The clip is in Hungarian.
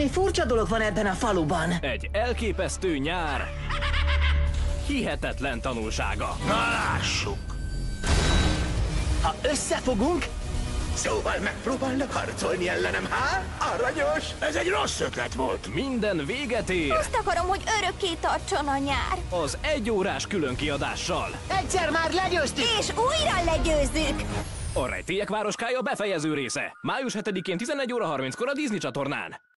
Valami furcsa dolog van ebben a faluban. Egy elképesztő nyár. Hihetetlen tanulsága. Na lássuk! Ha összefogunk, Szóval megpróbálnak harcolni ellenem, há? Aranyos! Ez egy rossz ötlet volt. Minden véget ér Azt akarom, hogy örökké tartson a nyár. az 1 órás különkiadással. egyszer már legyőztük! És újra legyőzzük! A Rejtélyek városkája befejező része. Május 7-én 11 óra 30-kor a Disney csatornán.